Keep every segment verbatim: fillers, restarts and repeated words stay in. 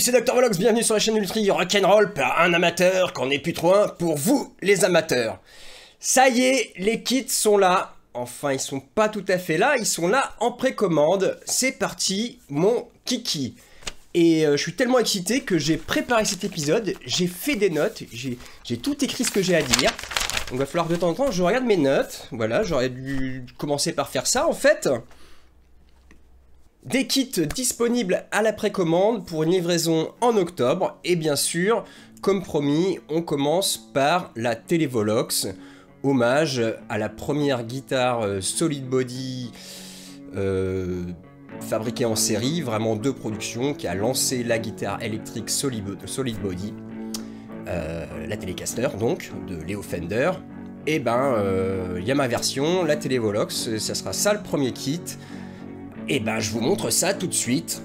c'est Docteur Volox, bienvenue sur la chaîne Nutri Rock'n'Roll par un amateur, qu'on n'est plus trop un, pour vous les amateurs. Ça y est, les kits sont là. Enfin, ils sont pas tout à fait là, ils sont là en précommande. C'est parti, mon kiki. Et euh, je suis tellement excité que j'ai préparé cet épisode, j'ai fait des notes, j'ai tout écrit ce que j'ai à dire. Donc il va falloir de temps en temps, je regarde mes notes. Voilà, j'aurais dû commencer par faire ça en fait. Des kits disponibles à la précommande pour une livraison en octobre. Et bien sûr, comme promis, on commence par la Télévolox. Hommage à la première guitare solid body euh, fabriquée en série, vraiment de production, qui a lancé la guitare électrique solid, solid body, euh, la Telecaster donc, de Leo Fender. Et ben, il euh, y a ma version, la Télévolox, ça sera ça le premier kit. Et ben je vous montre ça tout de suite.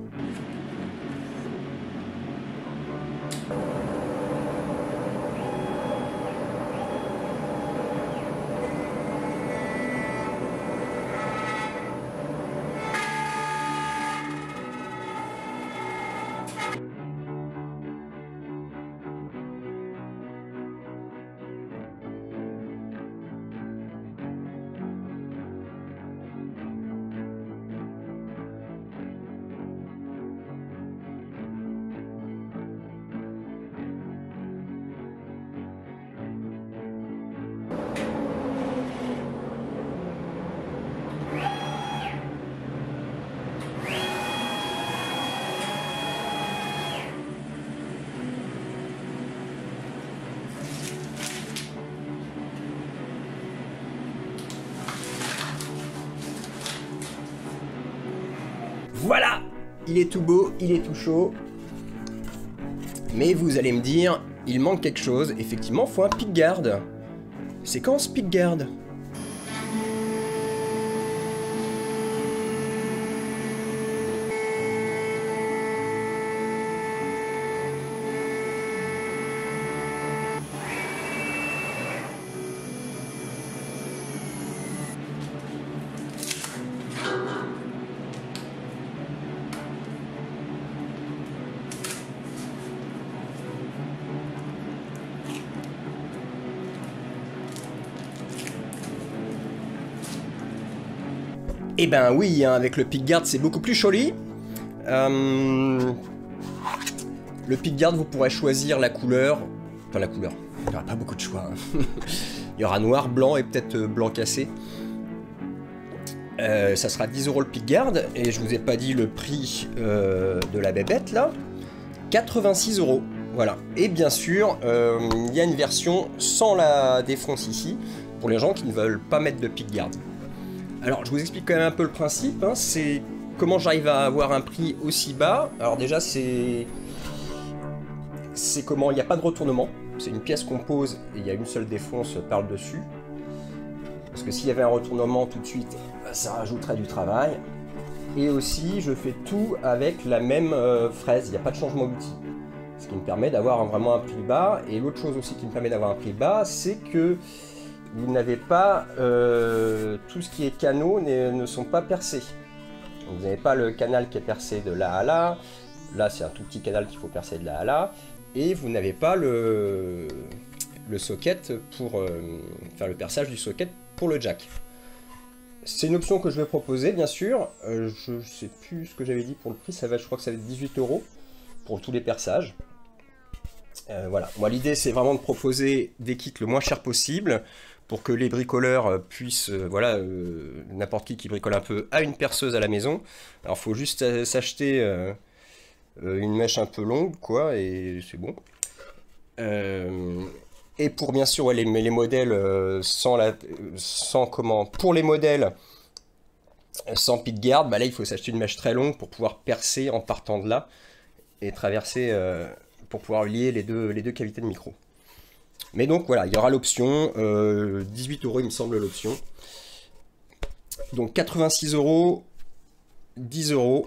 Voilà, il est tout beau, il est tout chaud. Mais vous allez me dire, il manque quelque chose. Effectivement, il faut un pickguard. Séquence pickguard. Eh ben oui, hein, avec le pickguard c'est beaucoup plus joli. Euh, le pickguard, vous pourrez choisir la couleur. Enfin la couleur, il n'y aura pas beaucoup de choix. Hein. Il y aura noir, blanc et peut-être blanc cassé. Euh, ça sera dix euros le pickguard. Et je vous ai pas dit le prix euh, de la bébête là. quatre-vingt-six euros. Voilà. Et bien sûr, euh, il y a une version sans la défonce ici. Pour les gens qui ne veulent pas mettre de pickguard. Alors, je vous explique quand même un peu le principe, hein, c'est comment j'arrive à avoir un prix aussi bas. Alors déjà, c'est... C'est comment, il n'y a pas de retournement. C'est une pièce qu'on pose et il y a une seule défonce par le dessus. Parce que s'il y avait un retournement tout de suite, ça rajouterait du travail. Et aussi, je fais tout avec la même euh, fraise, il n'y a pas de changement d'outil. Ce qui me permet d'avoir vraiment un prix bas. Et l'autre chose aussi qui me permet d'avoir un prix bas, c'est que vous n'avez pas, euh, tout ce qui est canaux ne sont pas percés. Donc vous n'avez pas le canal qui est percé de là à là. Là, c'est un tout petit canal qu'il faut percer de là à là. Et vous n'avez pas le, le socket pour euh, faire le perçage du socket pour le jack. C'est une option que je vais proposer, bien sûr. Euh, je ne sais plus ce que j'avais dit pour le prix. Ça va, je crois que ça va être dix-huit euros pour tous les perçages. Euh, voilà. Moi, l'idée, c'est vraiment de proposer des kits le moins cher possible, pour que les bricoleurs puissent, euh, voilà, euh, n'importe qui qui bricole un peu a une perceuse à la maison. Alors il faut juste euh, s'acheter euh, euh, une mèche un peu longue, quoi, et c'est bon. Euh, et pour bien sûr ouais, les, les modèles euh, sans la, sans comment, pour les modèles sans pickguard, bah là il faut s'acheter une mèche très longue pour pouvoir percer en partant de là et traverser euh, pour pouvoir lier les deux, les deux cavités de micro. Mais donc voilà, il y aura l'option, euh, dix-huit euros il me semble l'option. Donc quatre-vingt-six euros, dix euros.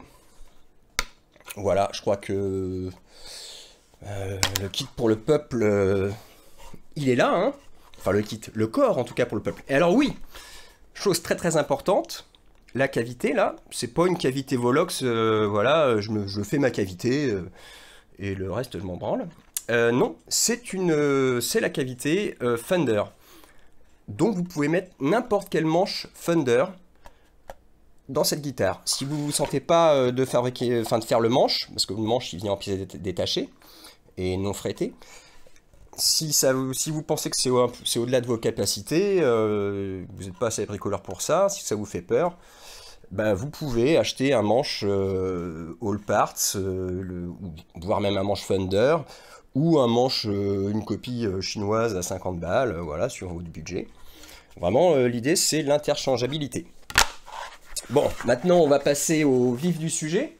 Voilà, je crois que euh, le kit pour le peuple, euh, il est là. Hein, enfin le kit, le corps en tout cas pour le peuple. Et alors oui, chose très très importante, la cavité là, c'est pas une cavité Volox, euh, voilà, je, me, je fais ma cavité. Euh, et le reste je m'en branle. Euh, non, c'est une, euh, c'est la cavité euh, Thunder. Donc vous pouvez mettre n'importe quelle manche Thunder dans cette guitare. Si vous ne vous sentez pas euh, de, fabriquer, enfin, de faire le manche, parce que le manche il vient en pièces détachées et non frettées, si, ça, si vous pensez que c'est au, au-delà de vos capacités, euh, vous n'êtes pas assez bricoleur pour ça, si ça vous fait peur, ben, vous pouvez acheter un manche euh, All Parts, euh, le, voire même un manche Thunder, ou un manche, euh, une copie euh, chinoise à cinquante balles, euh, voilà, sur votre budget. Vraiment, euh, l'idée, c'est l'interchangeabilité. Bon, maintenant, on va passer au vif du sujet.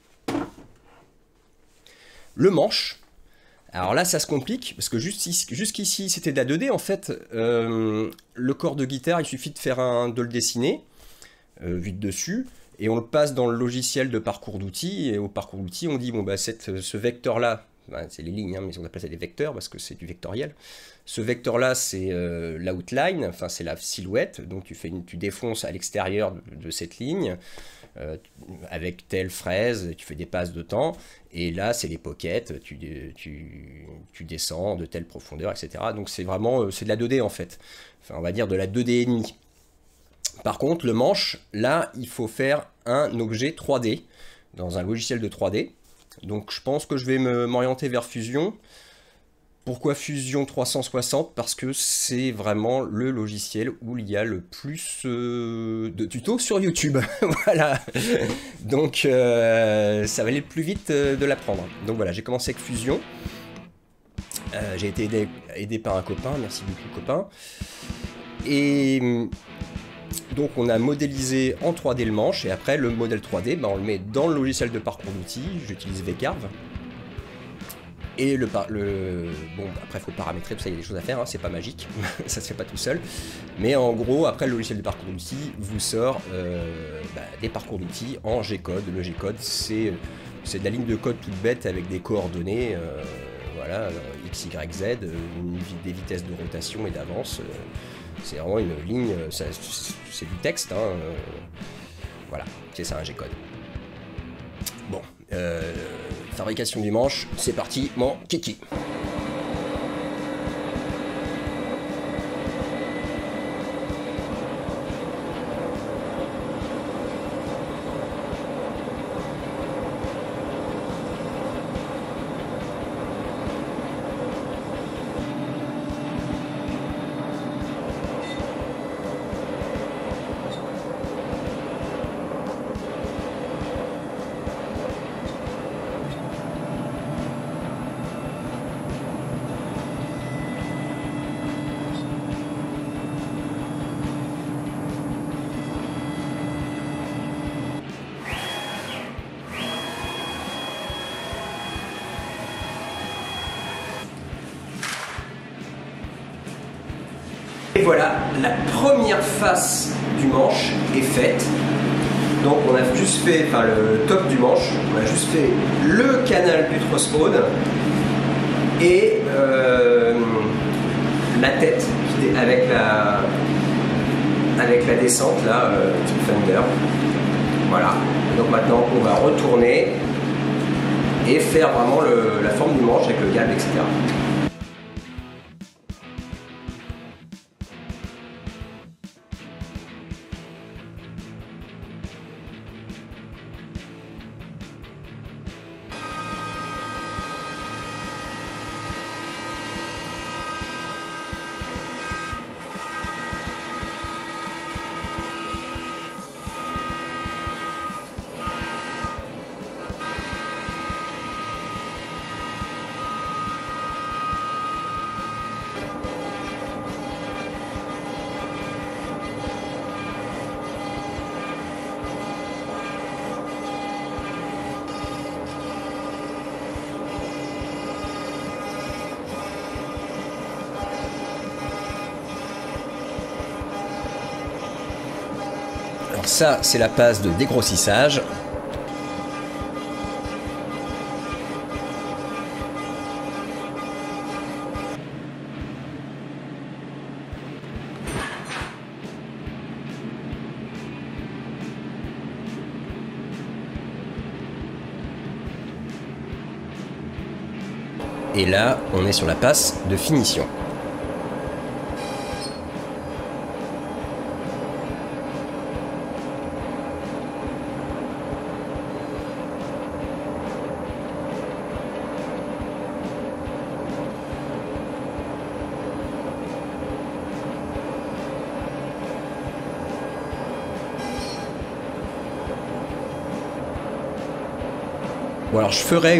Le manche. Alors là, ça se complique, parce que jusqu'ici, c'était de la deux D, en fait. Euh, le corps de guitare, il suffit de, faire un, de le dessiner, euh, vu de dessus, et on le passe dans le logiciel de parcours d'outils, et au parcours d'outils, on dit, bon, bah, cette, ce vecteur-là, ben, c'est les lignes, hein, mais on appelle ça des vecteurs, parce que c'est du vectoriel. Ce vecteur-là, c'est euh, l'outline, enfin, c'est la silhouette, donc tu, fais une, tu défonces à l'extérieur de, de cette ligne, euh, avec telle fraise, tu fais des passes de temps, et là, c'est les pockets, tu, tu, tu descends de telle profondeur, et cetera. Donc, c'est vraiment, c'est de la deux D, en fait. Enfin, on va dire de la deux D et demi. Par contre, le manche, là, il faut faire un objet trois D, dans un logiciel de trois D. Donc je pense que je vais m'orienter vers Fusion. Pourquoi Fusion trois cent soixante? Parce que c'est vraiment le logiciel où il y a le plus euh, de tutos sur YouTube. Voilà. Donc euh, ça va aller plus vite euh, de l'apprendre. Donc voilà, j'ai commencé avec Fusion. Euh, j'ai été aidé, aidé par un copain, merci beaucoup copain. Et donc on a modélisé en trois D le manche, et après le modèle trois D, bah, on le met dans le logiciel de parcours d'outils, j'utilise V-Carve. Et le, le bon, après il faut paramétrer, tout ça, il y a des choses à faire, hein, c'est pas magique, ça se fait pas tout seul. Mais en gros, après le logiciel de parcours d'outils vous sort euh, bah, des parcours d'outils en G-code. Le G-code, c'est de la ligne de code toute bête avec des coordonnées, euh, voilà, X, Y, Z, une, des vitesses de rotation et d'avance. Euh, c'est vraiment une ligne, c'est du texte, hein, euh, voilà, c'est ça un G-code. Bon, euh, fabrication du manche, c'est parti, mon kiki. Et voilà, la première face du manche est faite. Donc on a juste fait, enfin le top du manche, on a juste fait le canal du Crossroad et euh, la tête qui était avec la, avec la descente là, euh, type Thunder. Voilà. Donc maintenant on va retourner et faire vraiment le, la forme du manche avec le câble, et cetera. Alors ça, c'est la passe de dégrossissage. Et là, on est sur la passe de finition. Bon alors je ferai une...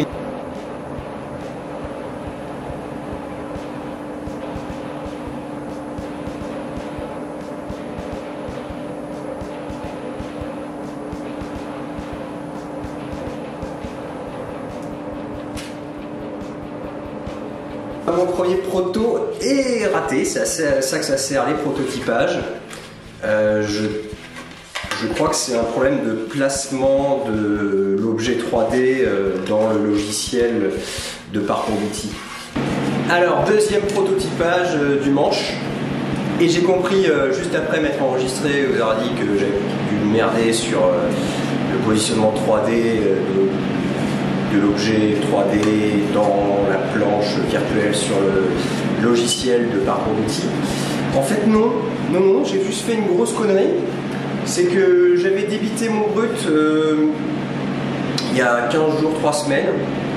Mon premier proto est raté, c'est à ça que ça sert les prototypages. Euh, je, je crois que c'est un problème de placement de l'objet trois D euh, dans le logiciel de parcours d'outils. Alors, deuxième prototypage euh, du manche. Et j'ai compris euh, juste après m'être enregistré, vous avez dit que j'avais dû merder sur euh, le positionnement trois D euh, de, de l'objet trois D dans la planche virtuelle sur le logiciel de parcours d'outils. En fait non, non, non, j'ai juste fait une grosse connerie. C'est que j'avais débité mon brut euh, il y a quinze jours, trois semaines.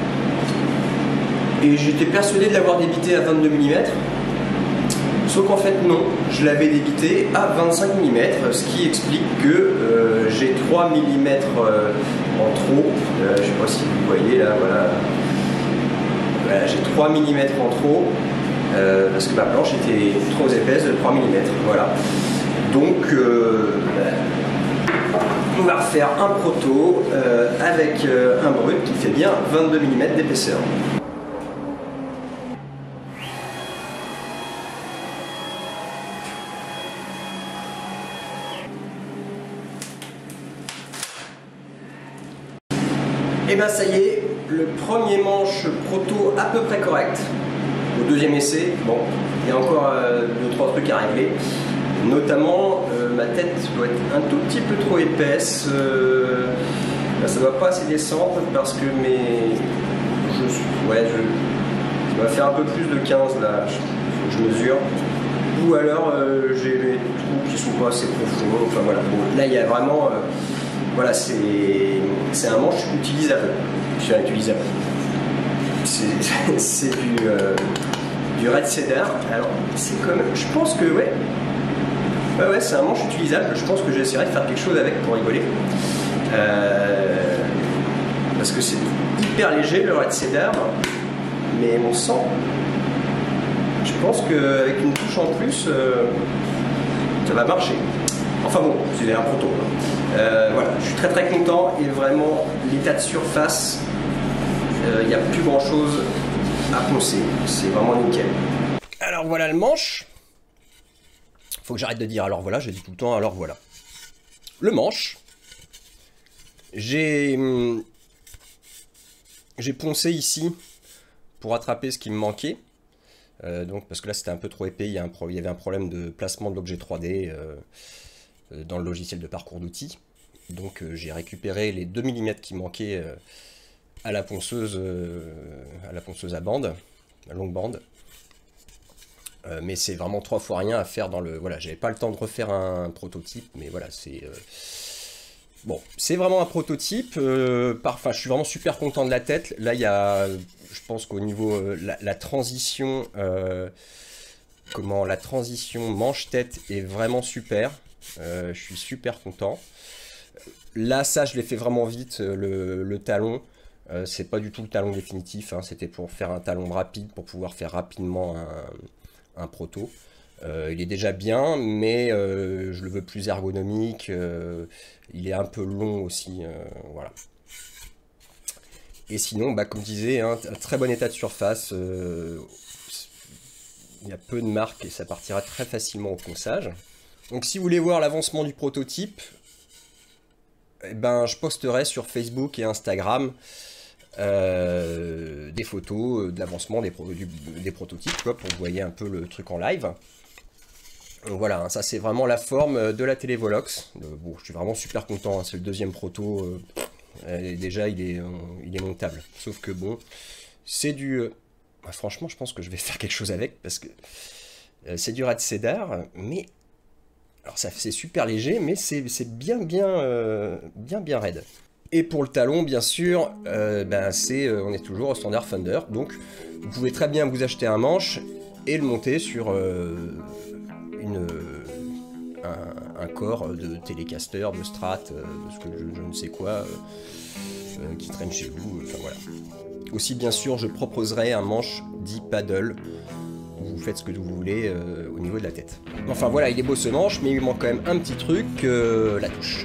Et j'étais persuadé de l'avoir débité à vingt-deux millimètres. Sauf qu'en fait non, je l'avais débité à vingt-cinq millimètres, ce qui explique que euh, j'ai trois millimètres euh, en trop. Euh, je ne sais pas si vous voyez là, voilà. Voilà, j'ai trois millimètres en trop, euh, parce que ma planche était trop épaisse de trois millimètres. Voilà. Donc euh, on va refaire un proto euh, avec euh, un brut qui fait bien vingt-deux millimètres d'épaisseur. Et ben ça y est, le premier manche proto à peu près correct. Au deuxième essai, bon, il y a encore euh, deux trois trucs à régler. Notamment, euh, ma tête doit être un tout petit peu trop épaisse. Euh, ben, ça ne doit pas assez descendre parce que mes... Je, ouais, je, ça va faire un peu plus de quinze là, il faut que je mesure. Ou alors euh, j'ai les trous qui sont pas assez profonds. Enfin voilà, bon, là il y a vraiment... Euh, voilà, c'est un manche utilisable. Enfin, utilisable. C'est du, euh, du Red Cedar. Alors, c'est comme. Je pense que, ouais. Ouais, ouais, c'est un manche utilisable. Je pense que j'essaierai de faire quelque chose avec pour rigoler. Euh, parce que c'est hyper léger le Red Cedar. Mais mon sang. Je pense qu'avec une touche en plus, euh, ça va marcher. Enfin bon, c'est un proto. Euh, voilà, je suis très très content et vraiment l'état de surface, il euh, n'y a plus grand chose à poncer, c'est vraiment nickel. Alors voilà le manche. Faut que j'arrête de dire alors voilà, je dis tout le temps alors voilà. Le manche, j'ai j'ai poncé ici pour attraper ce qui me manquait. Euh, donc parce que là c'était un peu trop épais, il y, a un pro il y avait un problème de placement de l'objet trois D. Euh, dans le logiciel de parcours d'outils. Donc euh, j'ai récupéré les deux millimètres qui manquaient euh, à la ponceuse euh, à la ponceuse à bande, à longue bande. Euh, mais c'est vraiment trois fois rien à faire dans le... Voilà, j'avais pas le temps de refaire un prototype, mais voilà, c'est... Euh... Bon, c'est vraiment un prototype. Euh, par... Enfin, je suis vraiment super content de la tête. Là, il y a... Je pense qu'au niveau... Euh, la, la transition... Euh... Comment... La transition manche-tête est vraiment super. Euh, je suis super content. Là, ça, je l'ai fait vraiment vite. Le, le talon, euh, c'est pas du tout le talon définitif. Hein, c'était pour faire un talon rapide, pour pouvoir faire rapidement un, un proto. Euh, il est déjà bien, mais euh, je le veux plus ergonomique. Euh, il est un peu long aussi. Euh, voilà. Et sinon, bah, comme je disais, hein, un très bon état de surface. Euh, il y a peu de marques et ça partira très facilement au ponçage. Donc si vous voulez voir l'avancement du prototype, eh ben, je posterai sur Facebook et Instagram euh, des photos de l'avancement des, pro du, des prototypes, quoi, pour que vous voyez un peu le truc en live. Donc voilà, hein, ça c'est vraiment la forme de la Télévolox. Euh, bon, je suis vraiment super content, hein, c'est le deuxième proto. Euh, déjà, il est, euh, il est montable. Sauf que bon, c'est du... Euh, bah, franchement, je pense que je vais faire quelque chose avec, parce que euh, c'est du rat cedar, mais alors ça c'est super léger, mais c'est bien bien euh, bien bien raide. Et pour le talon, bien sûr, euh, ben c'est euh, on est toujours au standard Thunder, donc vous pouvez très bien vous acheter un manche et le monter sur euh, une un, un corps de Telecaster, de Strat, euh, de ce que je, je ne sais quoi, euh, euh, qui traîne chez vous. Enfin voilà. Aussi, bien sûr, je proposerai un manche dit paddle. Vous faites ce que vous voulez euh, au niveau de la tête. Enfin voilà, il est beau ce manche, mais il manque quand même un petit truc, euh, la touche.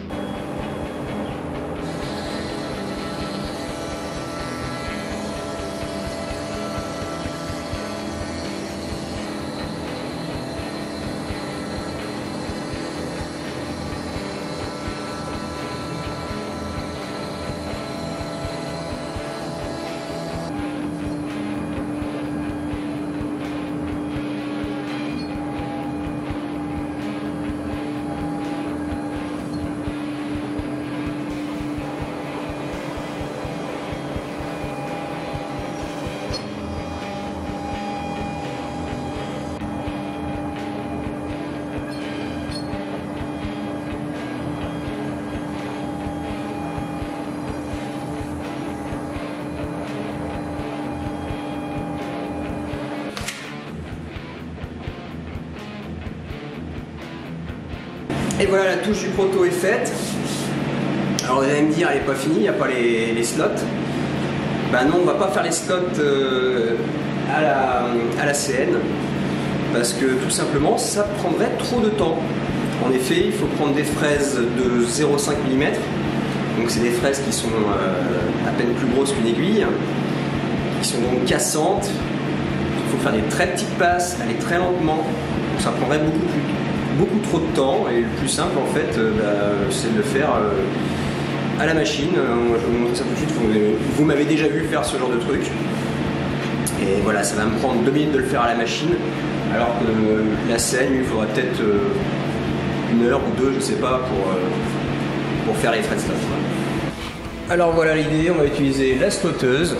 Et voilà, la touche du proto est faite. Alors vous allez me dire, elle n'est pas finie, il n'y a pas les, les slots. Ben non, on va pas faire les slots euh, à, la, à la C N, parce que tout simplement, ça prendrait trop de temps. En effet, il faut prendre des fraises de zéro virgule cinq millimètres, donc c'est des fraises qui sont euh, à peine plus grosses qu'une aiguille, qui sont donc cassantes. Il faut faire des très petites passes, aller très lentement, donc ça prendrait beaucoup plus beaucoup trop de temps, et le plus simple en fait euh, bah, c'est de le faire euh, à la machine. Euh, je vais vous montrer ça tout de suite. Vous, vous m'avez déjà vu faire ce genre de truc, et voilà, ça va me prendre deux minutes de le faire à la machine, alors que euh, la scène, il faudra peut-être euh, une heure ou deux, je sais pas, pour, euh, pour faire les frais de slot. Alors voilà l'idée, on va utiliser la slotteuse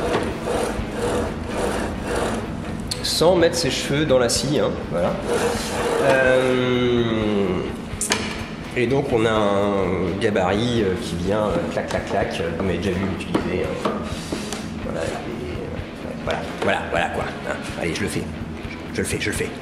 sans mettre ses cheveux dans la scie, hein, voilà. Euh, et donc on a un gabarit euh, qui vient euh, clac clac clac, euh, on a déjà vu l'utiliser. Hein. Voilà, et, euh, voilà, voilà, voilà quoi. Hein. Allez, je le fais, je le fais, je le fais.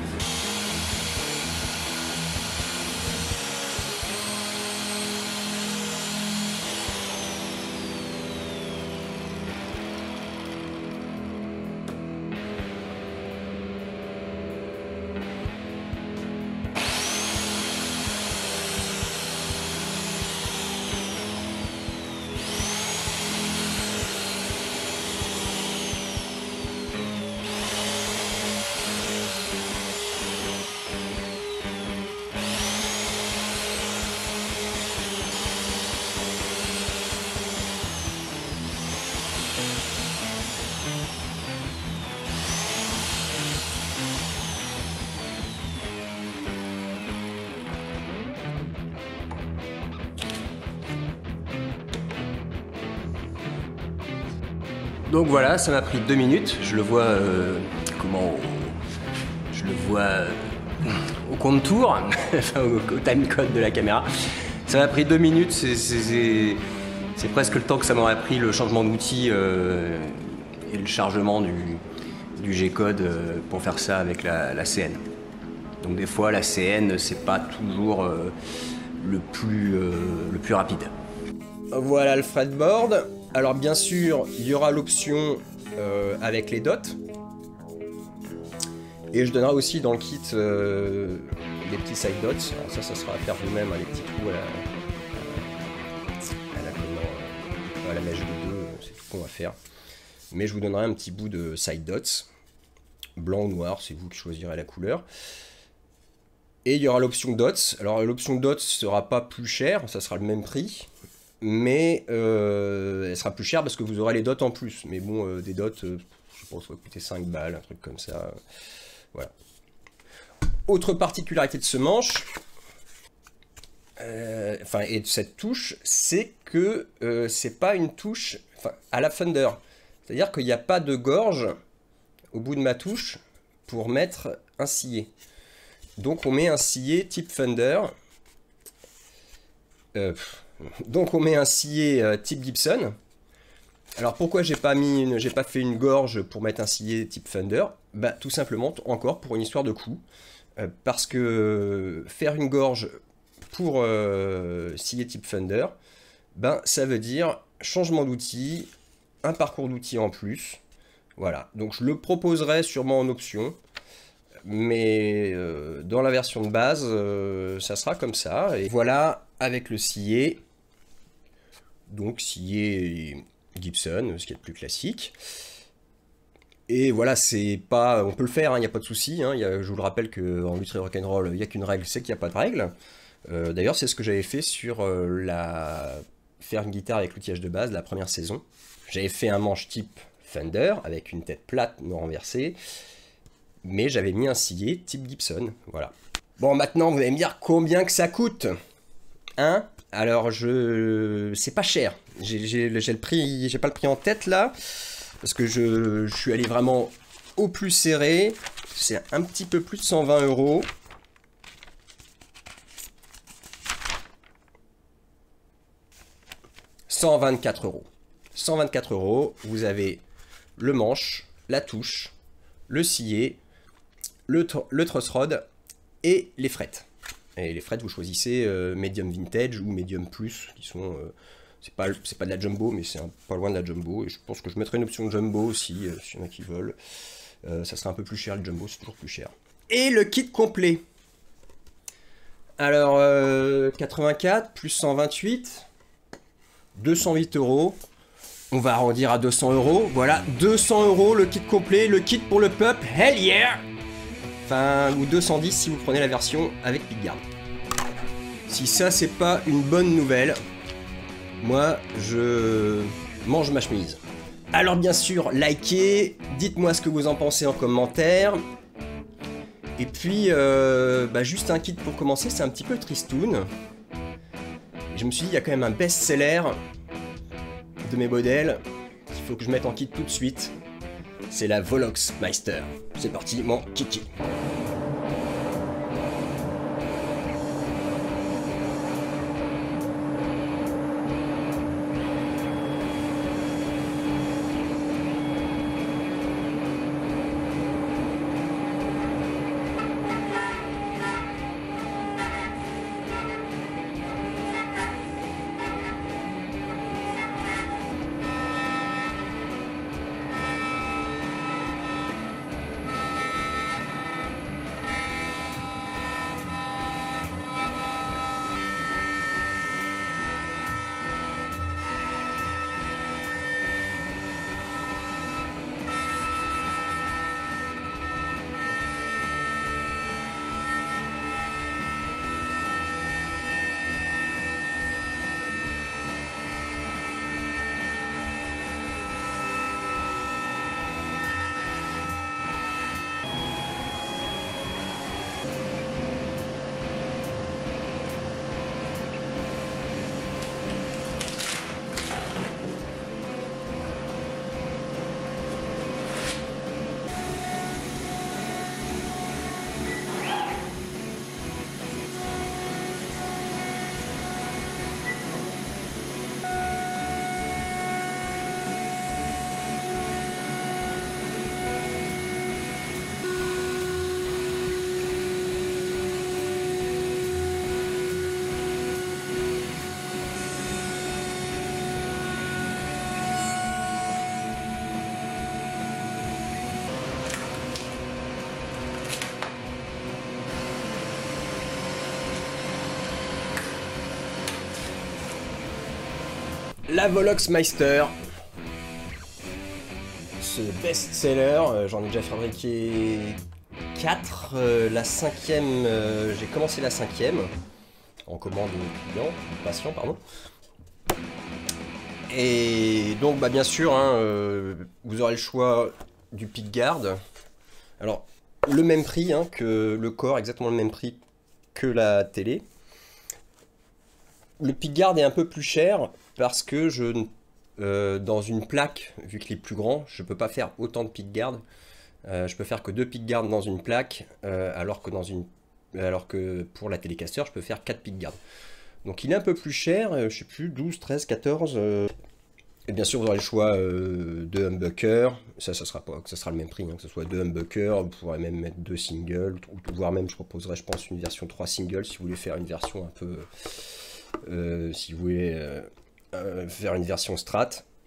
Donc voilà, ça m'a pris deux minutes. Je le vois euh, comment je le vois euh, au contour, enfin au, au timecode de la caméra. Ça m'a pris deux minutes. C'est presque le temps que ça m'aurait pris le changement d'outil euh, et le chargement du, du G-code euh, pour faire ça avec la, la C N. Donc des fois, la C N, c'est pas toujours euh, le plus euh, le plus rapide. Voilà le fretboard. Alors bien sûr, il y aura l'option euh, avec les dots. Et je donnerai aussi dans le kit euh, des petits side dots. Alors ça, ça sera à faire vous-même, hein, les petits trous à la, à la, comment, à la mèche de deux, c'est tout qu'on va faire. Mais je vous donnerai un petit bout de side dots. Blanc ou noir, c'est vous qui choisirez la couleur. Et il y aura l'option dots. Alors l'option dots sera pas plus chère, ça sera le même prix. Mais euh, elle sera plus chère parce que vous aurez les dots en plus. Mais bon, euh, des dots, euh, je pense que ça va coûter cinq balles, un truc comme ça. Voilà. Autre particularité de ce manche, euh, enfin, et de cette touche, c'est que euh, c'est pas une touche à la Thunder. C'est-à-dire qu'il n'y a pas de gorge au bout de ma touche pour mettre un scié. Donc on met un scié type Thunder. Euh, donc on met un scié euh, type Gibson. Alors pourquoi j'ai pas mis une, j'ai pas fait une gorge pour mettre un scié type Thunder? Bah tout simplement encore pour une histoire de coût. Euh, parce que faire une gorge pour euh, scié type Thunder, ben ça veut dire changement d'outil, un parcours d'outils en plus. Voilà, donc je le proposerai sûrement en option. Mais euh, dans la version de base, euh, ça sera comme ça. Et voilà, avec le scié. Donc scié Gibson, ce qui est le plus classique. Et voilà, c'est pas, on peut le faire, il hein, n'y a pas de souci. Hein, je vous le rappelle qu'en lutherie rock'n'roll, il n'y a qu'une règle, c'est qu'il n'y a pas de règle. Euh, D'ailleurs, c'est ce que j'avais fait sur euh, la faire une guitare avec l'outillage de base, la première saison. J'avais fait un manche type Fender, avec une tête plate, non renversée. Mais j'avais mis un scié type Gibson, voilà. Bon, maintenant, vous allez me dire combien que ça coûte, hein? Alors, je... c'est pas cher. J'ai le prix, j'ai pas le prix en tête, là, parce que je, je suis allé vraiment au plus serré. C'est un petit peu plus de cent vingt euros. cent vingt-quatre euros. cent vingt-quatre euros, vous avez le manche, la touche, le scié, le, le truss rod et les frettes. Et les frettes, vous choisissez euh, medium vintage ou medium plus, qui sont... Euh, c'est pas, c'est pas de la jumbo, mais c'est pas loin de la jumbo. Et je pense que je mettrai une option jumbo aussi, euh, s'il y en a qui veulent. Euh, ça sera un peu plus cher, le jumbo, c'est toujours plus cher. Et le kit complet. Alors, euh, quatre-vingt-quatre plus cent vingt-huit, deux cent huit euros. On va arrondir à deux cents euros. Voilà, deux cents euros le kit complet, le kit pour le pup. Hell yeah! Enfin, ou deux cent dix si vous prenez la version avec pickguard. Si ça, c'est pas une bonne nouvelle, moi, je mange ma chemise. Alors, bien sûr, likez, dites-moi ce que vous en pensez en commentaire. Et puis, euh, bah, juste un kit pour commencer, c'est un petit peu tristoun. Je me suis dit, il y a quand même un best-seller de mes modèles qu'il faut que je mette en kit tout de suite. C'est la Volox Meister. C'est parti, mon kiki. La Volox Meister, ce best-seller, euh, j'en ai déjà fabriqué quatre, euh, la cinquième, euh, j'ai commencé la cinquième, en commande client, patient, pardon. Et donc bah bien sûr, hein, euh, vous aurez le choix du pickguard. Alors le même prix hein, que le corps, exactement le même prix que la télé. Le pickguard est un peu plus cher parce que je, euh, dans une plaque, vu qu'il est plus grand, je peux pas faire autant de pickguard. Euh, je peux faire que deux pickguards dans une plaque, euh, alors que dans une, alors que pour la Telecaster, je peux faire quatre pickguards. Donc il est un peu plus cher, euh, je sais plus, douze, treize, quatorze. Euh... Et bien sûr, vous aurez le choix euh, de humbucker. Ça, ça sera pas, ça sera le même prix, hein, que ce soit deux humbuckers. Vous pourrez même mettre deux singles, ou voire même, je proposerai, je pense, une version trois singles si vous voulez faire une version un peu, euh, si vous voulez euh, euh, faire une version strat.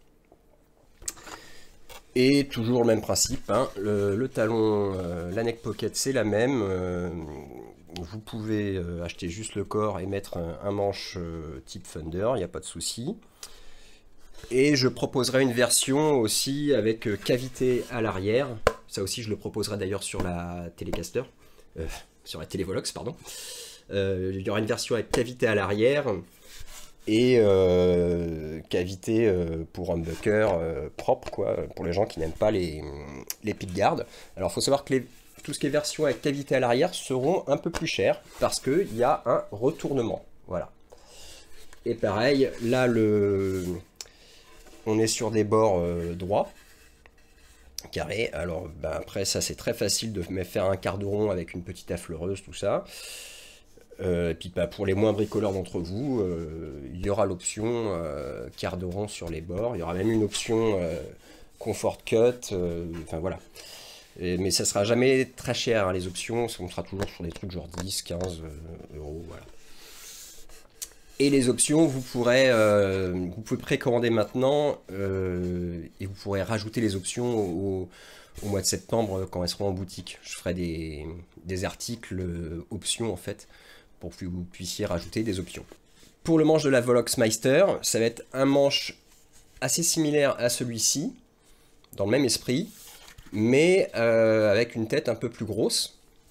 Et toujours le même principe, hein, le, le talon, euh, la neck pocket, c'est la même. Euh, vous pouvez euh, acheter juste le corps et mettre un, un manche euh, type Thunder, il n'y a pas de souci. Et je proposerai une version aussi avec cavité à l'arrière. Ça aussi, je le proposerai d'ailleurs sur la Telecaster, euh, sur la Télévolox, pardon. Euh, il y aura une version avec cavité à l'arrière et euh, cavité euh, pour humbucker euh, propre, quoi, pour les gens qui n'aiment pas les, les pickguards. Alors, il faut savoir que les, tout ce qui est version avec cavité à l'arrière seront un peu plus chers parce qu'il y a un retournement. Voilà. Et pareil, là, le... on est sur des bords euh, droits, carrés. Alors ben, après ça c'est très facile de faire un quart de rond avec une petite affleureuse, tout ça. Euh, et puis bah, pour les moins bricoleurs d'entre vous, euh, il y aura l'option euh, quart de rond sur les bords. Il y aura même une option euh, comfort cut. Euh, enfin voilà. Et, mais ça sera jamais très cher, hein, les options. On sera toujours sur des trucs genre dix, quinze euros. Voilà. Et les options, vous pourrez, euh, vous pouvez précommander maintenant euh, et vous pourrez rajouter les options au, au mois de septembre quand elles seront en boutique. Je ferai des, des articles euh, options en fait pour que vous puissiez rajouter des options. Pour le manche de la Voloxmeister, ça va être un manche assez similaire à celui-ci, dans le même esprit, mais euh, avec une tête un peu plus grosse.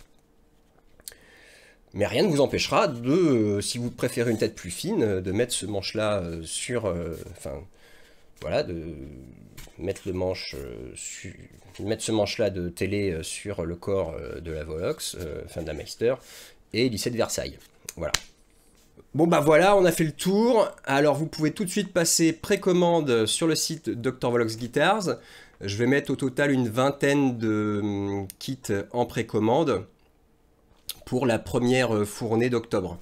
Mais rien ne vous empêchera de, euh, si vous préférez une tête plus fine, de mettre ce manche-là euh, sur... Euh, enfin, voilà, de mettre le manche... Euh, sur, mettre ce manche-là de télé euh, sur le corps euh, de la Volox, euh, enfin de la Meister, et lisser de Versailles. Voilà. Bon bah voilà, on a fait le tour. Alors vous pouvez tout de suite passer précommande sur le site Doctor Volox Guitars. Je vais mettre au total une vingtaine de hum, kits en précommande pour la première fournée d'octobre.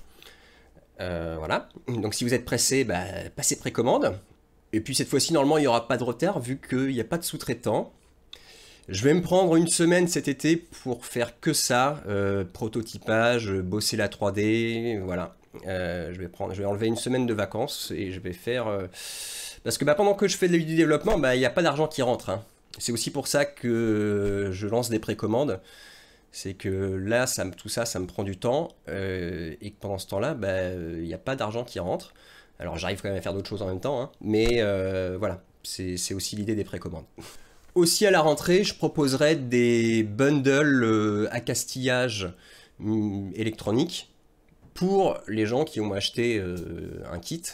Euh, voilà, donc si vous êtes pressé, bah, passez précommande. Et puis cette fois-ci, normalement, il n'y aura pas de retard vu qu'il n'y a pas de sous-traitant. Je vais me prendre une semaine cet été pour faire que ça, euh, prototypage, bosser la trois D, voilà. Euh, je, vais prendre, je vais enlever une semaine de vacances et je vais faire... Euh... Parce que bah, pendant que je fais du développement, bah, il n'y a pas d'argent qui rentre. Hein. C'est aussi pour ça que je lance des précommandes. C'est que là, ça, tout ça, ça me prend du temps, euh, et que pendant ce temps-là, bah, il n'y a pas d'argent qui rentre. Alors j'arrive quand même à faire d'autres choses en même temps, hein, mais euh, voilà, c'est aussi l'idée des précommandes. Aussi à la rentrée, je proposerai des bundles euh, à castillage hum, électronique pour les gens qui ont acheté euh, un kit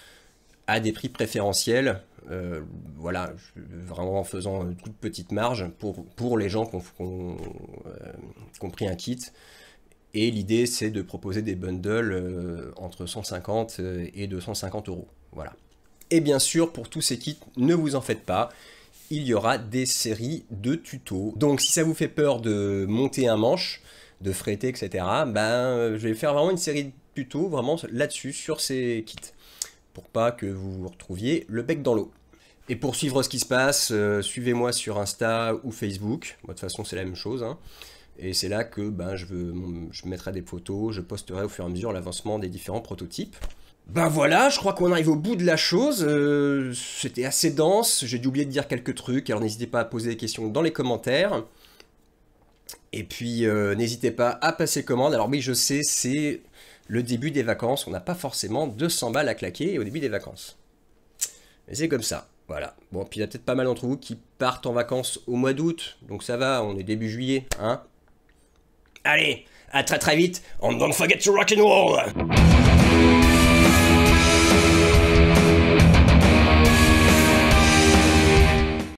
à des prix préférentiels. Euh, voilà, vraiment en faisant une toute petite marge pour, pour les gens qui ont, qui ont, euh, qui ont pris un kit. Et l'idée, c'est de proposer des bundles euh, entre cent cinquante et deux cent cinquante euros. Voilà. Et bien sûr, pour tous ces kits, ne vous en faites pas, il y aura des séries de tutos. Donc si ça vous fait peur de monter un manche, de fretter, et cetera, ben, je vais faire vraiment une série de tutos vraiment là-dessus, sur ces kits, pour pas que vous vous retrouviez le bec dans l'eau. Et pour suivre ce qui se passe, euh, suivez-moi sur Insta ou Facebook. Moi, de toute façon, c'est la même chose. Hein. Et c'est là que ben, je, veux, je mettrai des photos, je posterai au fur et à mesure l'avancement des différents prototypes. Ben voilà, je crois qu'on arrive au bout de la chose. Euh, C'était assez dense, j'ai dû oublier de dire quelques trucs, alors n'hésitez pas à poser des questions dans les commentaires. Et puis, euh, n'hésitez pas à passer commande. Alors oui, je sais, c'est le début des vacances. On n'a pas forcément deux cents balles à claquer au début des vacances. Mais c'est comme ça, voilà. Bon, puis il y a peut-être pas mal d'entre vous qui partent en vacances au mois d'août. Donc ça va, on est début juillet, hein. Allez, à très très vite. And don't forget to rock and roll.